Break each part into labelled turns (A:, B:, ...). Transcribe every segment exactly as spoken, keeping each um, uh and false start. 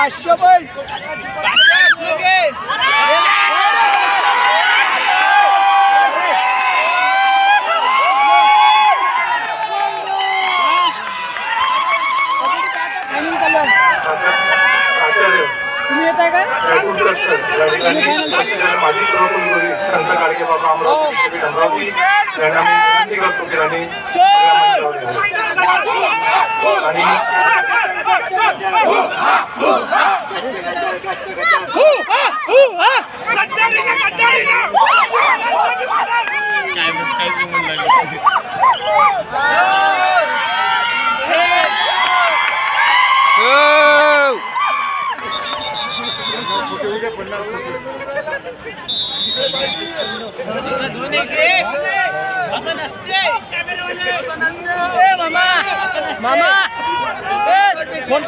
A: पाचशे पण तुम्ही येत आहे का
B: माजी संत गाडगे बाबा अमरावती
A: मामा फोन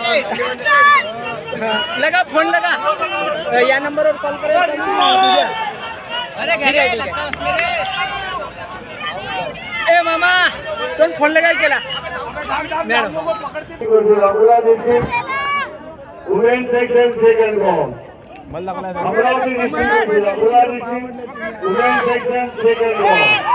A: लगा फोन लगा या नंबरवर कॉल करायचा अरे ए मामा तो फोन लगा केला madam
B: women section second round Amravati district Akola district women section second round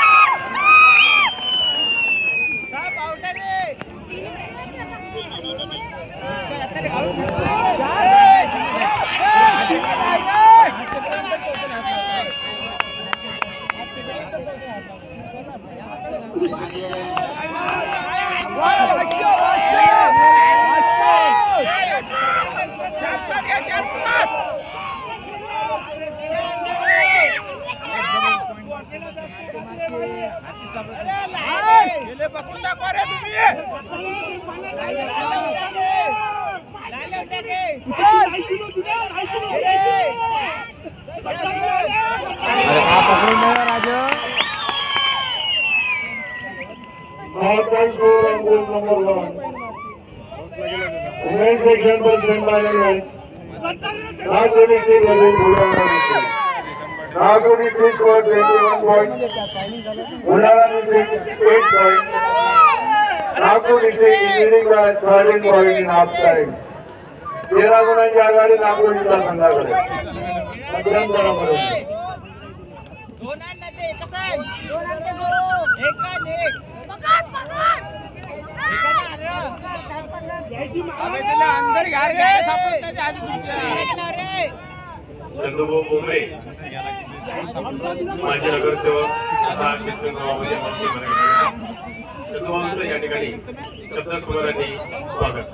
B: women section पर सेमीफाइनल में Nagpur district Nagpur district score इक्कीस पॉइंट बुलढाणा डिस्ट्रिक्ट आठ point Nagpur district is leading by thirteen point in half time तेरा गुणांची आघाडी नागपूर जिल्हा संघाकडे अत्यंत बरोबर
A: दोन आणते कसं दोन आणते दोन एक का एक पकड पकड अबे त्याला अंदर घ्या रे सापडते आधी तुमच्या रे
B: चंदूभाऊ बोंबरे माझे नगरसेवक आता चिंतन गावामध्ये मंत्री बनले चंदूभाऊंचं या ठिकाणी शब्द फुलांनी स्वागत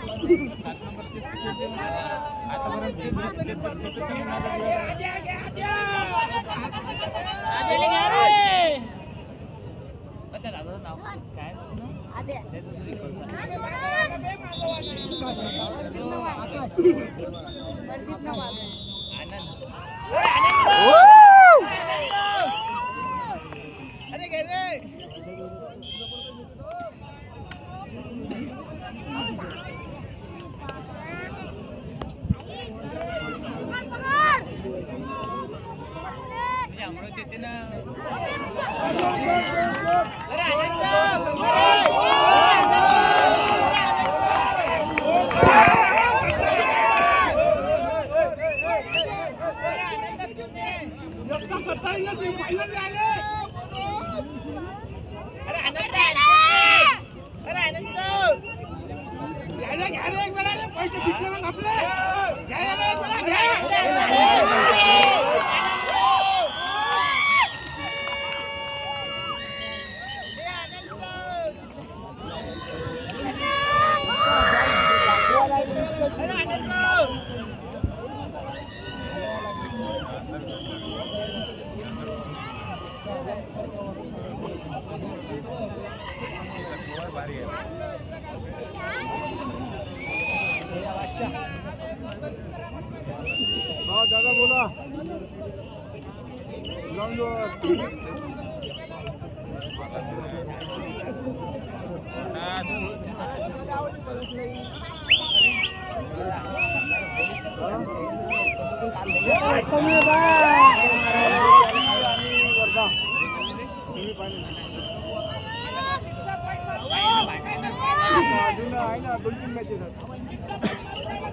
A: अरे घे रे अमरावती येते ना अरे
B: दादा बोला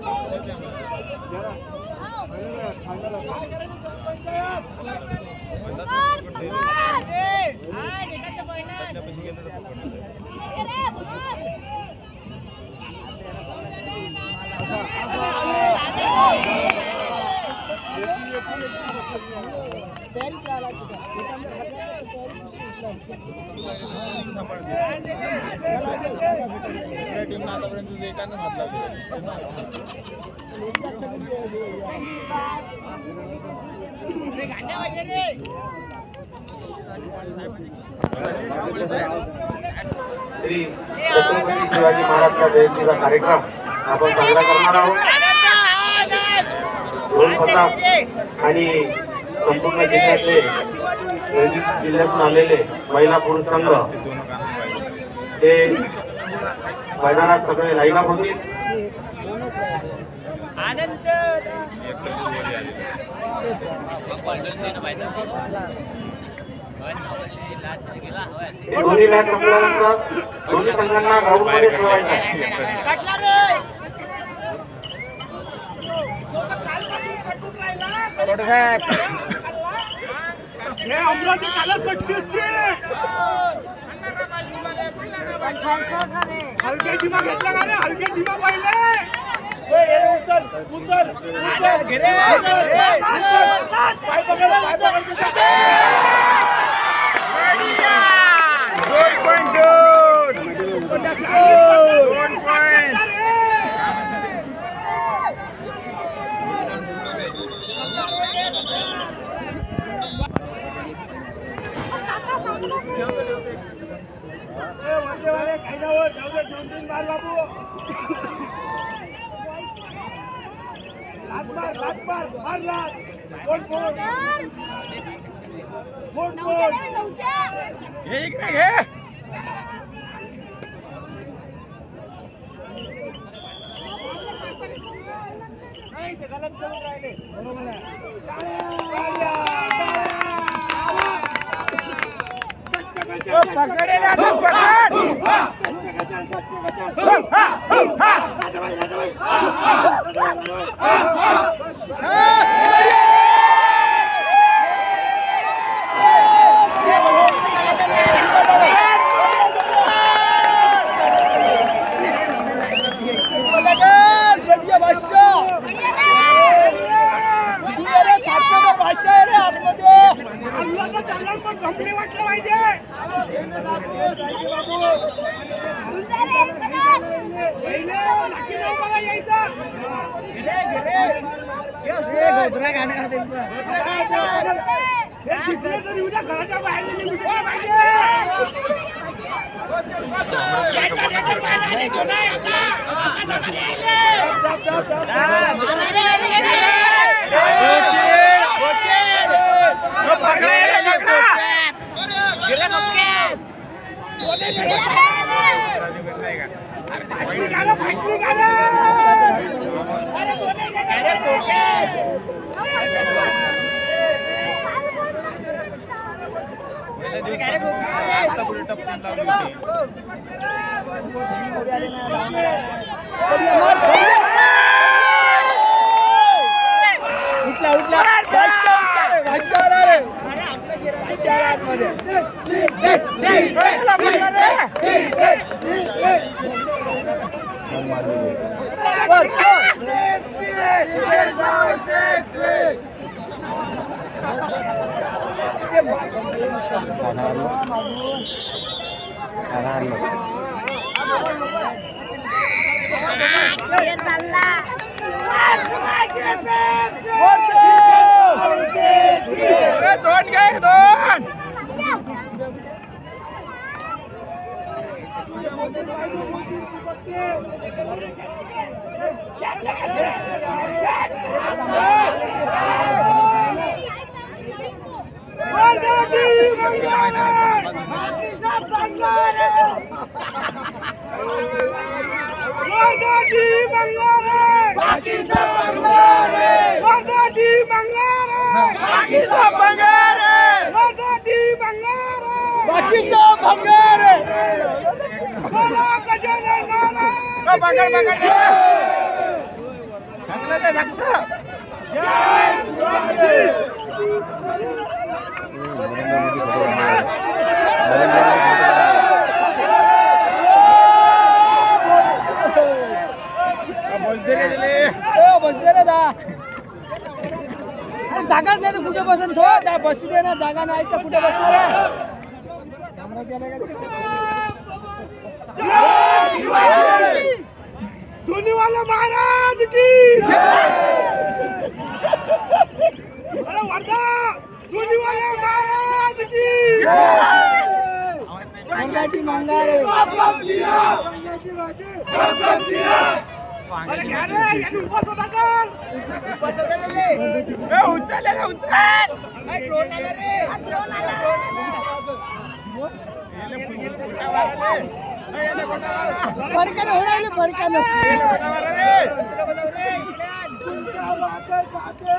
B: श्री छत्रपती शिवाजी महाराजच्या जयंतीचा कार्यक्रम आपण साजरा करणार आहोत. ढोल प्रताप आणि संपूर्ण जिल्ह्यातले जिल्ह्यातून आलेले महिला पुरुष संघ ते मैदानात सगळे लाईनअप होतील.
A: आनंद
B: दोन्ही मॅच संपल्यानंतर दोन्ही संघांना ग्राउंडमध्ये खेळवायचं.
A: अमरावती कालच कटली असते. हलके जिमा घेतला का रे? हलके जिमा पाहिले. उचल उचल उचल घे पाय पकड पाय पकड. दोन पॉइंट दोन दोन पॉइंट. दोन तीन मार बाबू. लात मार लात मार मार लात. कोण कोण कोण कोण घे इकडे घे. नाही ते गलत करून राहिले. बरोबर आहे. पकडेला तो पकड. राजाबाई राजाबाई बढ़िया बादशाह. सात नंबर बादशाह आहे रे आतमध्ये. पण कंपनी वाटलं पाहिजे. गोधरा गाणं कर त्यांचं. उद्या घराच्या बाहेर निघू शकला पाहिजे. उठला उठला दोन घे दोन. जागाच नाही तर कुठे बसून ठो त्या बसू दे ना जागा नाही तर कुठे बसणार आहे धोनीवाला महाराज की अरे वर्धा धोनीवाला महाराज की मंगाची मंगारे मंगाची भाजी अरे घ्या रे यांनी उपवास होता का उपवास होता त्याले ए उचल रे उचल ए ड्रोन आला रे ड्रोन आला येले फुलटा वाले ए येले फुलटा वाला फरकान होडाले फरकान येले फुलटा वाला रे रे तुमच्या वाकर काके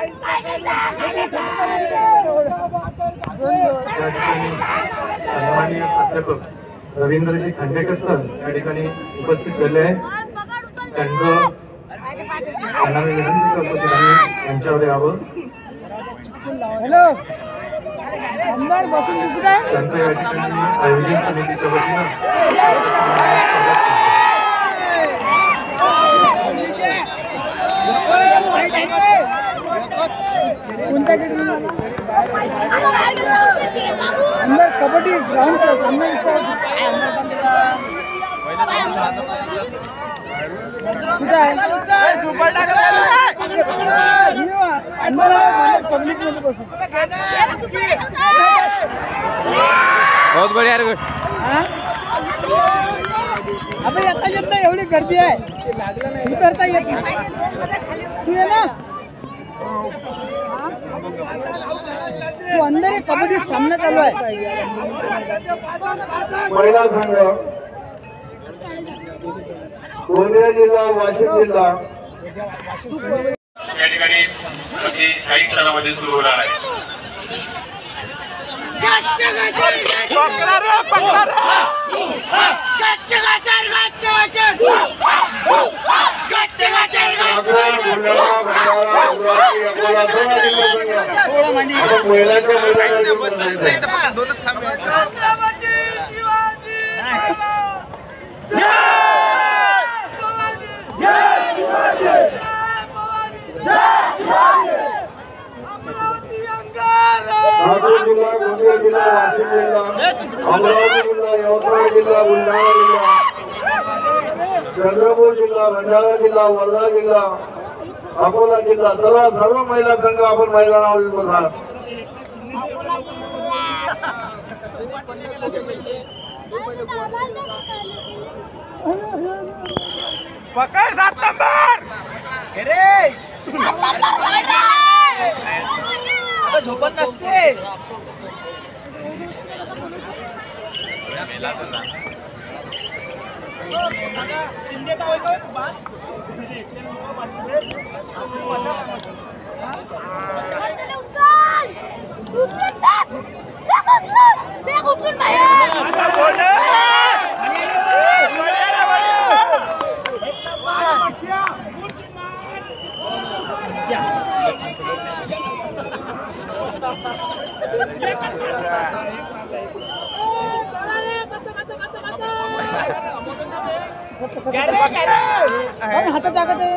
B: सन्माननीय प्राध्यापक रवींद्रजी खांडेकर सर या ठिकाणी उपस्थित झाले आहे त्यांचं त्यांना मी विनंती करतो की त्यांनी यांच्यावर यावं.
A: हॅलो आमदार बसून कुठे
B: त्यांचं या ठिकाणी आयोजन समितीच्या वतीनं
A: कोणत्या अंदर कबड्डी ग्राउंड सामने
C: बहुत बढ़िया रे
A: अबे येता येता एवढी गर्दी आहे उतरता येत तू ये ना तू अंदर एक कबड्डी सामना चालू आहे
B: महिला संघ गोंदिया जिल्हा वाशिम जिल्हा या ठिकाणी अगदी काही क्षणामध्ये सुरू होणार आहे. महिलांच्या दोनच खांबे आहेत. नागपूर जिल्हा गोंदिया जिल्हा वाशिम जिल्हा अमरावती जिल्हा यवतमाळ जिल्हा बुलढाणा जिल्हा चंद्रपूर जिल्हा भंडारा जिल्हा वर्धा जिल्हा अकोला जिल्हा सर्व सर्व महिला संघ आपण मैदानावर बघा.
A: पकड सात नंबर रे झोपत नसते शिंदे हातात टाकत आहे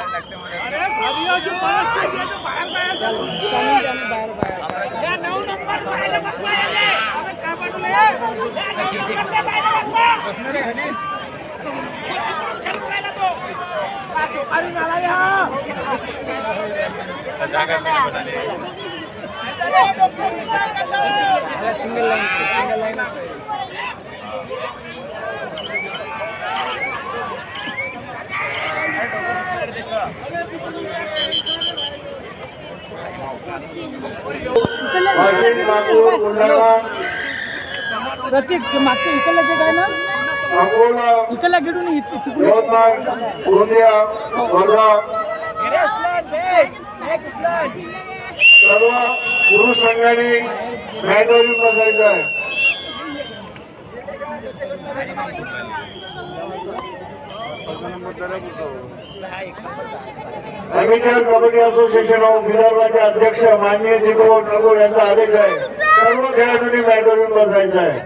A: सिंगल लाइन सिंगल लाइन प्रत्येक मागच्या इकडला जे काय ना इकडला घेऊन
B: यवतमाळ गोंदिया वर्धा सर्व पुरुष संघाने मॅटवरील बसायचं आहे. ॲमेच्युअर कबड्डी असोसिएशन ऑफ विदर्भाचे अध्यक्ष माननीय जिगो ठाकूर यांचा आदेश आहे, सर्व खेळाडूंनी मॅटवरून बसायचं आहे.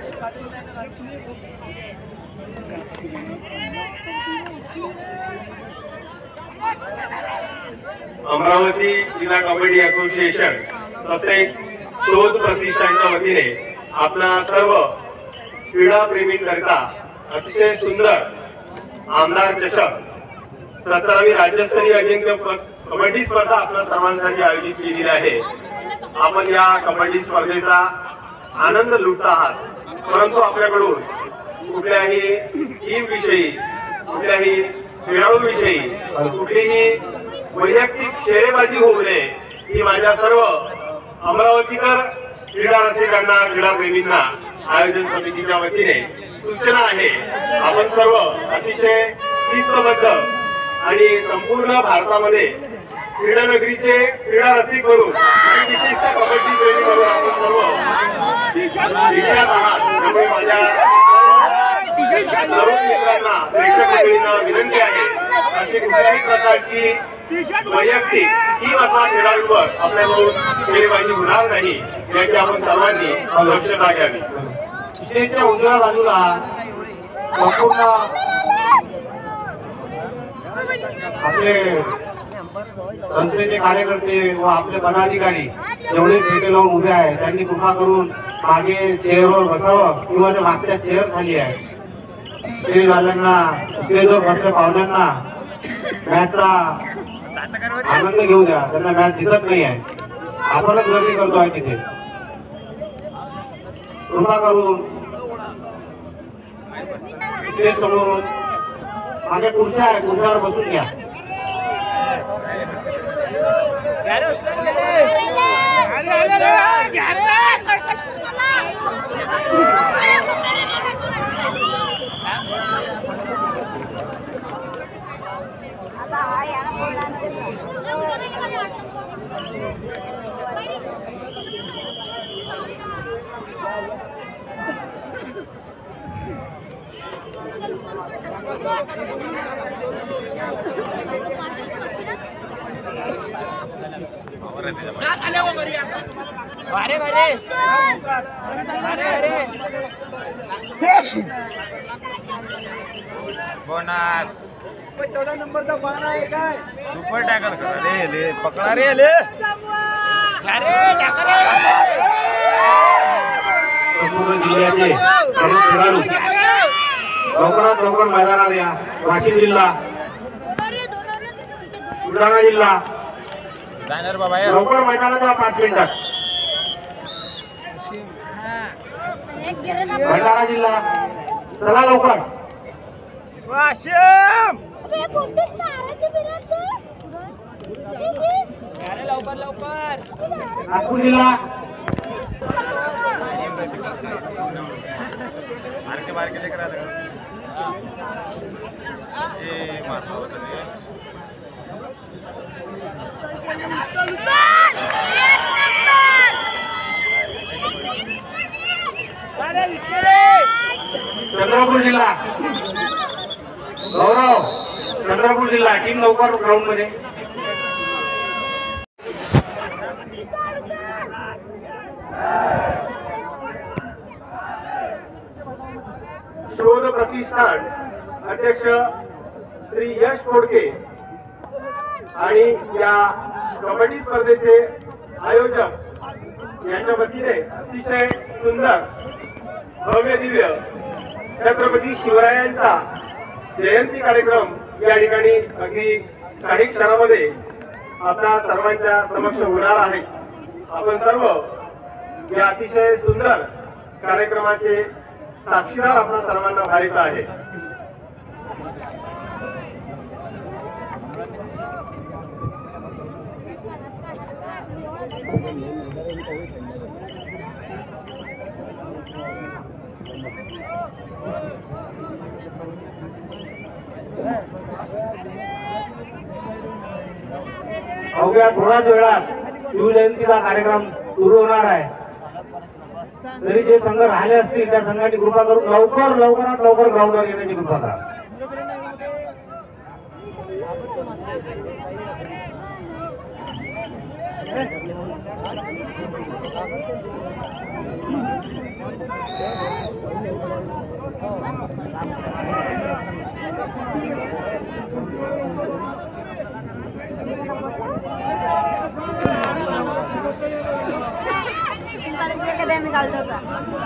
C: अमरावती जिल्हा कबड्डी असोसिएशन तसेच शोध प्रतिष्ठानच्या वतीने आपला सर्व क्रीडा प्रेमींकरिता अतिशय सुंदर आमदार चषक सतरावी राज्यस्तरीय अजिंक्य कबड्डी स्पर्धा आपल्या सर्वांसाठी आयोजित केलेली आहे. आपण या कबड्डी स्पर्धेचा आनंद लुटत आहात, परंतु आपल्याकडून कुठल्याही टीम विषयी, कुठल्याही खेळाडू विषयी कुठलीही वैयक्तिक शेरेबाजी होऊ नये ही माझ्या सर्व अमरावतीकर क्रीडा रसिकांना, क्रीडा प्रेमींना आयोजन समितीच्या वतीने सूचना आहे. आपण सर्व अतिशय शिस्तबद्ध आणि संपूर्ण भारतामध्ये क्रीडा नगरीचे क्रीडा रसिक म्हणून आणि विशिष्ट कबड्डी प्रेमी म्हणून आपण सर्व विचारात आहात. त्यामुळे माझ्या सर्व मित्रांना, प्रेक्षक मंडळींना विनंती आहे, अशी कुठल्याही प्रकारची वैयक्तिक किंवा खेळाडूवर आपल्याकडून शेरेबाजी होणार नाही याची आपण सर्वांनी दक्षता घ्यावी.
B: स्टेजच्या उजव्या बाजूला संपूर्ण आपले संस्थेचे कार्यकर्ते व आपले पदाधिकारी जेवढे खेटे लावून उभे आहे त्यांनी कृपा करून मागे चेअरवर बसावं किंवा त्या मागच्या चेअर खाली आहे. स्टेजवाल्यांना, स्टेजवर बसल्या पाहुण्यांना मॅचचा आनंद घेऊ द्या. त्यांना मॅच दिसत नाही आहे, आपणच गर्दी करतो आहे तिथे. कृपा करून स्टेज समोरून मागे खुर्च्या आहे, खुर्च्यावर बसून घ्या.
A: बोनस चौदा नंबरचा बाणा आहे काय सुपर टॅकल करा रे ले पकडा रे ले अरे टॅकल
B: संपूर्ण जिल्ह्याचे सर्व खेळाडू लवकरात लवकर मैदानात या. वाशिम जिल्हा, बुलढाणा जिल्हा
A: बॅनर बाबा
B: लवकर मैदानात या. पाच मिनिटात भंडारा जिल्हा, चला लवकर.
A: वाशिम लवकर लवकर.
B: नागपूर जिल्हा,
A: मार्के मार्के लेकर आले ए मारतो होता ते
B: चंद्रपूर जिल्हा, गौरव चंद्रपूर जिल्हा टीम लवकर ग्राउंड मध्ये.
C: शोध प्रतिष्ठान अध्यक्ष श्री यश खोडके आणि या कबड्डी स्पर्धेचे आयोजक यांच्या वतीने अतिशय सुंदर भव्य दिव्य छत्रपती शिवरायांचा जयंती कार्यक्रम या ठिकाणी अगदी काही क्षणामध्ये आपल्या सर्वांच्या समक्ष होणार आहे. आपण सर्व या अतिशय सुंदर कार्यक्रमाचे साक्षीदार आपल्या सर्वांना व्हायचं आहे.
B: अवघ्या थोड्याच वेळात शिवजयंतीचा कार्यक्रम सुरू होणार आहे. तरी जे संघ राहिले असतील त्या संघाची कृपा करून लवकर लवकरात लवकर ग्राउंडवर येण्याची कृपा करा.
A: मी घालतो का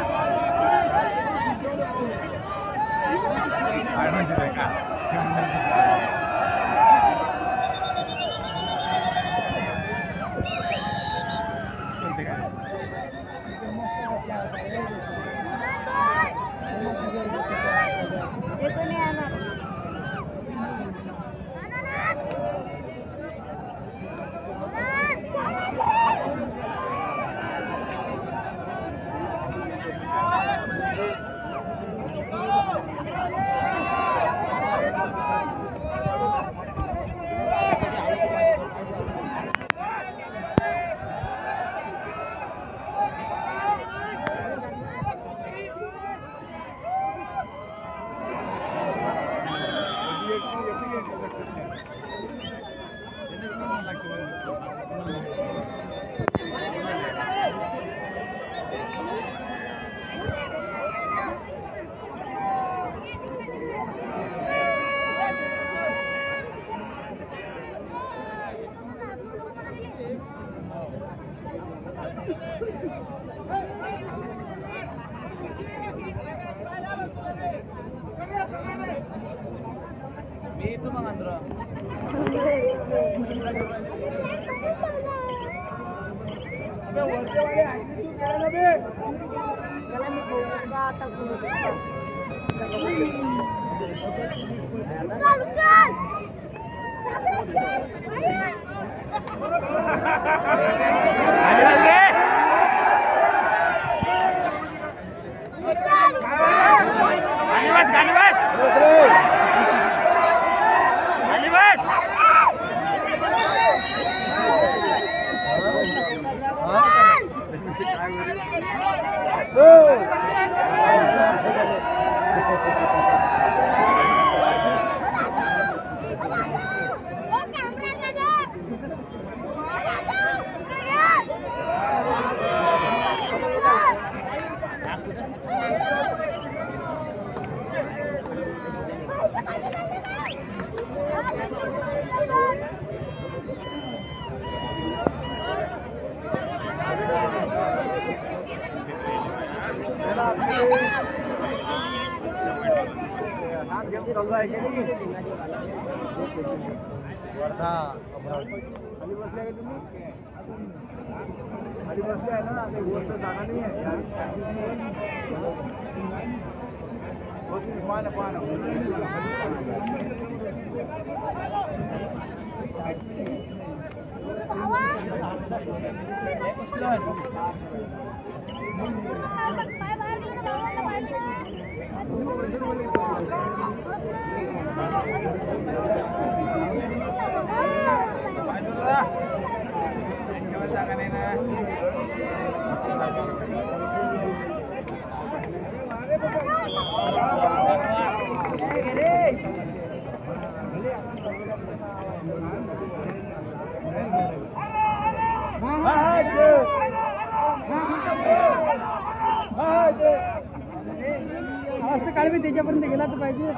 A: काळ मी त्याच्यापर्यंत गेला तर पाहिजे.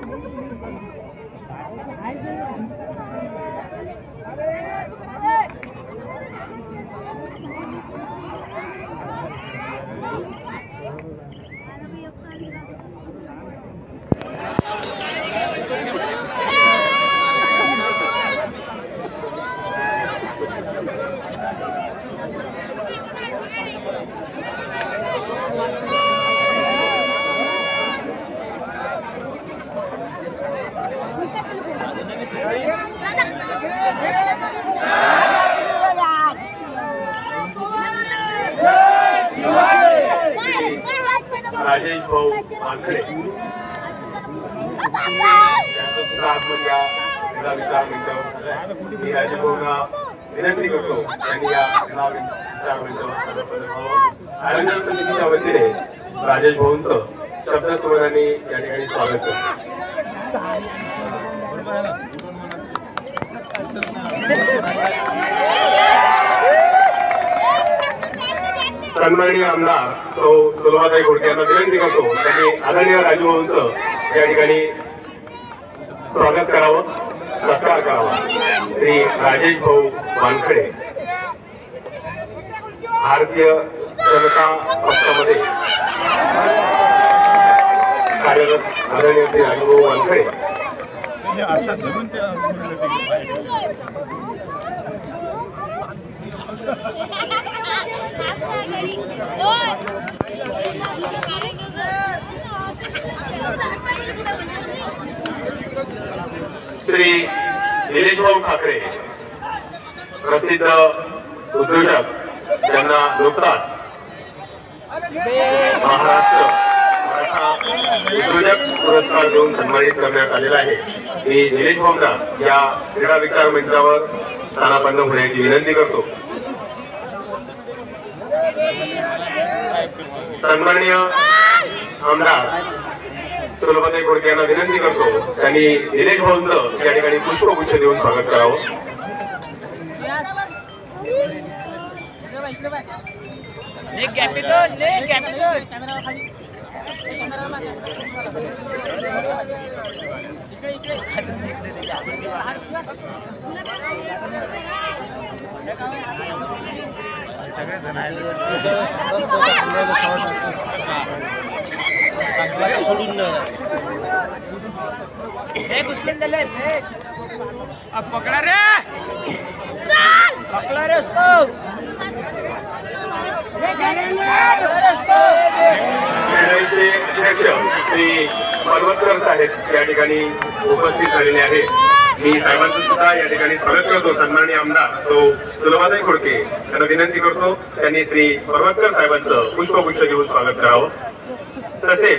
C: राजेश भाऊ वानखडे त्यांचं सुद्धा आगमन या क्रीडा विचार मंचावर मी राजेश भाऊंना विनंती करतो त्यांनी या क्रीडा विचार मंचावर आयोजन समितीच्या वतीने राजेश भाऊंचं शब्दस्वरांनी या ठिकाणी स्वागत करतो. सन्माननीय आमदार सौ सुलभाताई घोडके यांना विनंती करतो त्यांनी आदरणीय राजूभाऊंचं या ठिकाणी स्वागत करावं, सत्कार करावा. श्री राजेश भाऊ वानखडे भारतीय जनता पक्षामध्ये कार्यरत आदरणीय श्री राजूभाऊ वानखडे श्री निलेश भाऊ ठाकरे प्रसिद्ध उद्योजक त्यांना नुकताच महाराष्ट्र मराठा उद्योजक पुरस्कार देऊन सन्मानित करण्यात आलेला आहे. मी निलेश भाऊंना या क्रीडा विचार मंचावर स्थानापन्न होण्याची विनंती करतो. सन्माननीय आमदार सुलभाताई घोडके यांना विनंती करतो त्यांनी निलेश भाऊंचं या ठिकाणी पुष्पगुच्छ देऊन स्वागत करावं.
A: सोडून पकड़ा रे पकड़ा रे उसको
C: मंडळाचे अध्यक्ष श्री पर्वतकर साहेब या ठिकाणी उपस्थित झालेले आहेत. मी साहेबांचं सुद्धा या ठिकाणी स्वागत करतो. सन्माननीय आमदार तो सुलभाताई घोडके यांना विनंती करतो त्यांनी श्री पर्वतकर साहेबांचं पुष्पगुच्छ देऊन स्वागत करावं. तसेच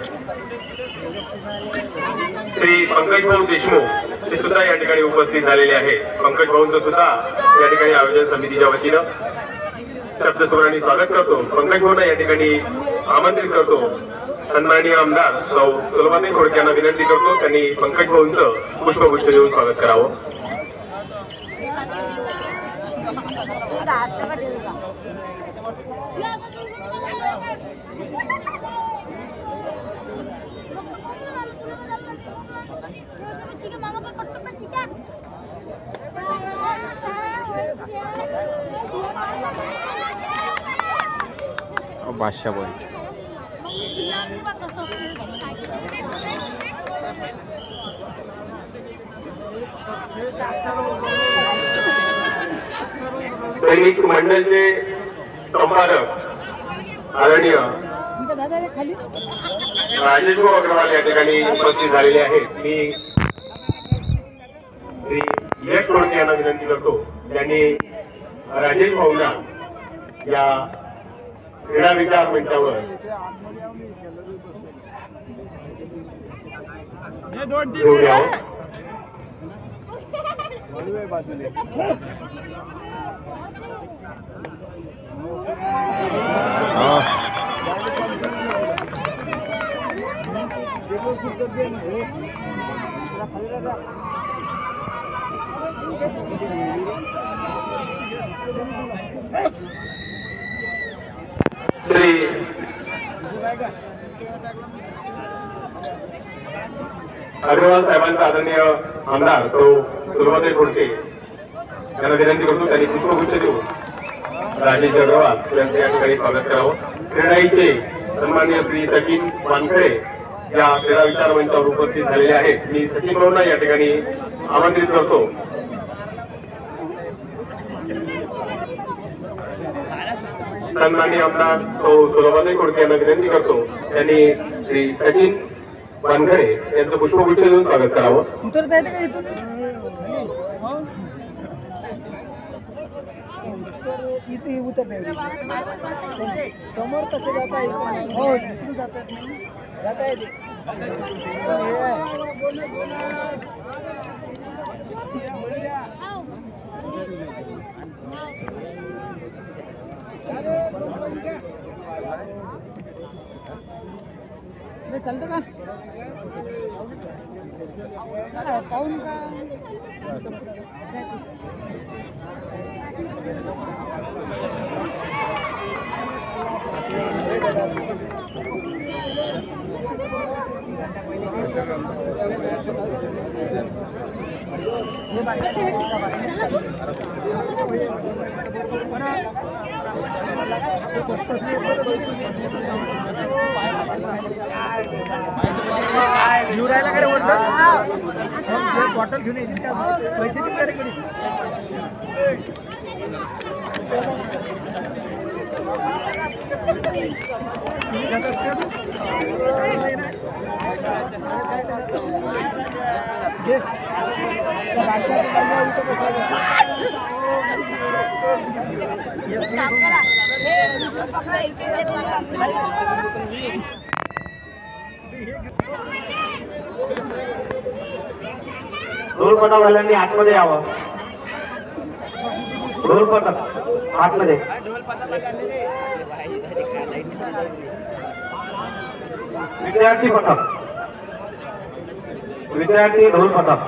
C: श्री पंकज भाऊ देशमुख ते सुद्धा या ठिकाणी उपस्थित झालेले आहेत. पंकज भाऊंचं सुद्धा या ठिकाणी आयोजन समितीच्या वतीनं शब्दस्वरांनी स्वागत करतो. पंकज भाऊंना या ठिकाणी आमंत्रित करतो. सन्माननीय आमदार सौ सुलभाताई घोडके यांना विनंती करतो त्यांनी पंकज भाऊंचं पुष्पगुच्छ देऊन स्वागत करावं.
D: बादशाह बोल
C: सैनिक मंडळचे संपादक आदरणीय राजेश भाऊ अग्रवाल या ठिकाणी उपस्थित झालेले आहेत. मी श्री यश घोडके यांना विनंती करतो त्यांनी राजेश भाऊंना या क्रीडा विचार मंचावर घेऊन यावं. श्री अग्रवाल साहेबांचा आदरणीय आमदार तो सुलभाताई घोडके यांना विनंती करतो त्यांनी पुष्पगुच्छ देऊन राजेश अग्रवाल यांचं या ठिकाणी स्वागत करावं. क्रीडाईचे सन्माननीय श्री सचिन वानखडे या क्रीडा विचार मंचावर उपस्थित झालेले आहेत. मी सचिन भाऊंना या ठिकाणी आमंत्रित करतो. सन्माननीय आमदार तो सुलभाताई घोडके यांना विनंती करतो त्यांनी श्री सचिन वानखडे यांचं पुष्पगुच्छ देऊन स्वागत करावं.
A: इथे उतर समोर कसं जाता येईल. हो जातात जाता येते. चालतं का काऊन का घेऊन राहिला का रे बॉटल बॉटल घेऊन येईल का पैसे देऊ का रे कडे
D: ढोलपटावाल्यांनी आतमध्ये यावं. ढोलपथक आतमध्ये. विद्यार्थी पथक विद्यार्थी ढोलपथक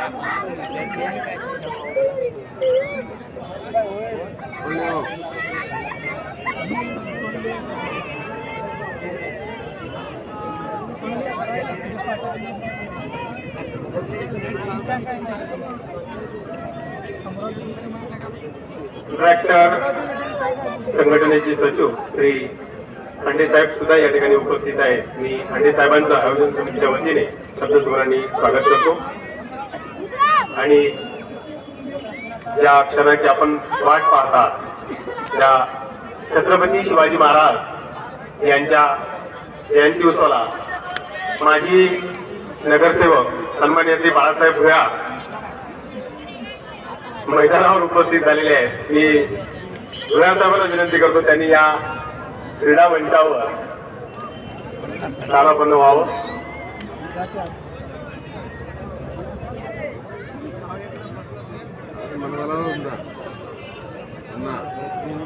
C: ट्रॅक्टर संघटनेचे सचिव श्री खांडे साहेब सुद्धा या ठिकाणी उपस्थित आहेत. मी खांडे साहेबांचं आयोजन समितीच्या वतीने शब्दसुमरांनी स्वागत करतो आणि ज्या क्षणाची आपण वाट पाहतात त्या छत्रपती शिवाजी महाराज यांच्या जयंती उत्सवाला माजी नगरसेवक सन्माननीय श्री बाळासाहेब भुयार मैदानावर उपस्थित झालेले आहेत. मी भुयार साहेबांना विनंती करतो त्यांनी या क्रीडा मंचावर स्थानापन्न व्हावं.
B: ना